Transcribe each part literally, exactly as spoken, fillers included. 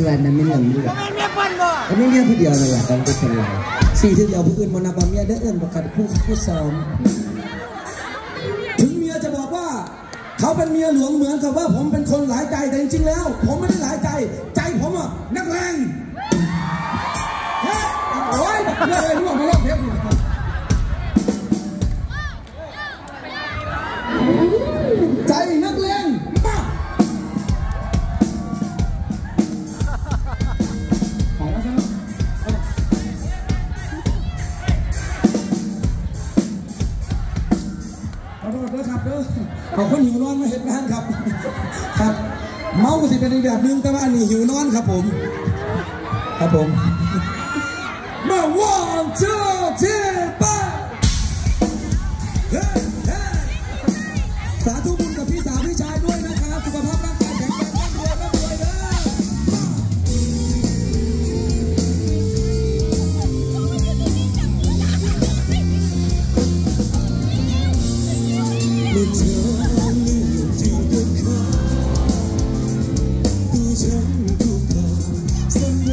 อะไรนั้นไม่เหมือนด้วยอันนี้เมียผู้เดียวเลยอ่ะต้องเป็นคนเราสี่ที่เดียวผู้อื่นมานับเมียได้เอื้อนประกันผู้ผู้ซ้อมถึงเมียจะบอกว่าเขาเป็นเมียหลวงเหมือนกับว่าผมเป็นคนหลายใจแต่จริงๆแล้วผมไม่ได้หลายใจใจผมอ่ะนักเลงเฮ้ยโอ้ยเรื่องอะไรรู้ไหมเรื่องเทปใจนักเลงมาของว่าใช่ไหมขอโทษด้วยครับเด้อขอคนหิวนอนมาเห็นงานครับครับเมาสิเป็นอีกแบบนึงแต่ว่าอันนี้หิวนอนครับผมครับผมมา one two three ไปสาธุบุญกับพี่สาวพี่ชายด้วยนะครับสุขภาพร่างกายแข็งแรงร่ำรวยร่ำรวยเด้อเมื่อเธอเลือกอยู่กับเขาตัวฉันถูกเขาสั่นไหว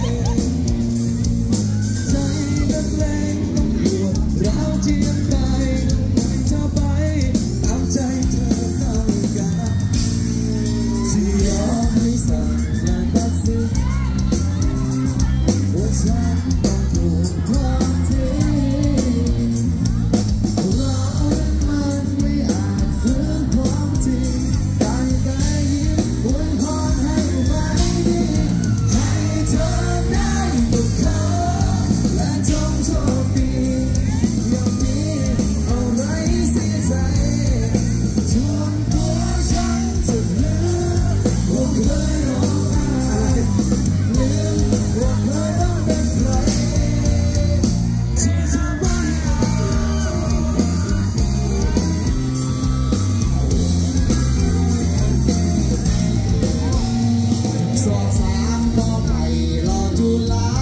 ใจนักเลงต้องปวดร้าวเจียมไปเธอไปตามใจเธอต้องการที่ยอมให้สั่งและตัดสินว่าฉันต้องถูกทอดทิ้งเรามันไม่อาจฝืนความจริงได้แต่ยิ้มอวยพรให้ไม่ดีให้เธอได้กับเขาและจงโชคดีอย่ามีอะไรเสียใจชวนตัวฉันจะลืมว่าเคยร้องไห้ลืมว่าเคยต้องเป็นใครที่เธอไม่สอบสามก็ไม่รอจุฬา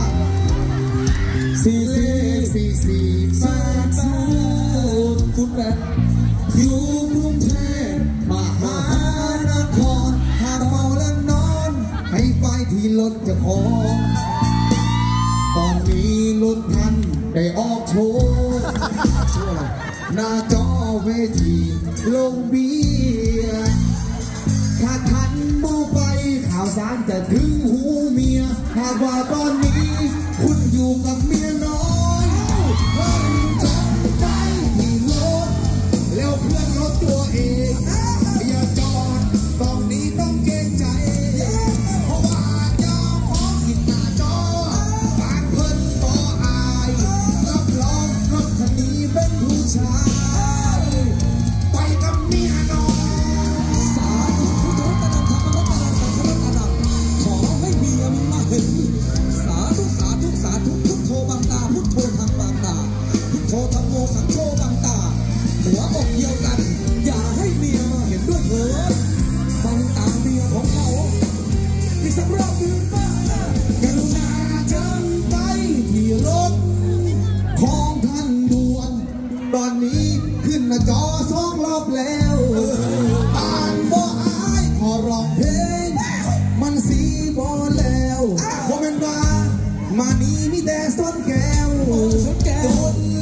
สี่สี่สี่สี่แปดศูนย์คุณแม่อยู่กรุงเทพมหานครหากเมาและนอนให้ไปที่รถเจ้าของตอนนี้รถทันได้ออกโชว์หน้าจอเวทีลงเบียร์ถ้าทันมองไปข่าวสารจะถึงหูเมียหากว่าตอนนี้คุณอยู่กับเมียน้อยเพิ่งจบได้ที่รถแล้วเพื่อนรถตัวเองอย่าจอดตรงนี้ต้องเกรงใจเพราะว่าเจ้าของกินหน้าจอบางเพิ่นต่ออายรับรองรถคันนี้เป็นผู้ชายไปกับเมียน้อยสาธุพุทโธตะนังธรรมะตะนังสังฆะตะนังขอให้เมียมึงมาเห็นสาธุสาธุสาธุพุทโธบังตาพุทโธทางบังตาพุทโธธรรมโมสังโฆบังตาหัวอกเดียวกันอย่าให้เมียมาเห็นด้วยเถิดบังตาเมียของเขาอีกสักรอบหนึ่งบ้างกรุณาเชิญไปที่รถของท่านด่วนตอนนี้ขึ้นหน้าจอสองรอบแล้วอ่านบ่อายขอร้องเพลงมันสีบอแล้วบ่เป็นว่ามานี้มีแต่ส้นแก้วส้นแก้ว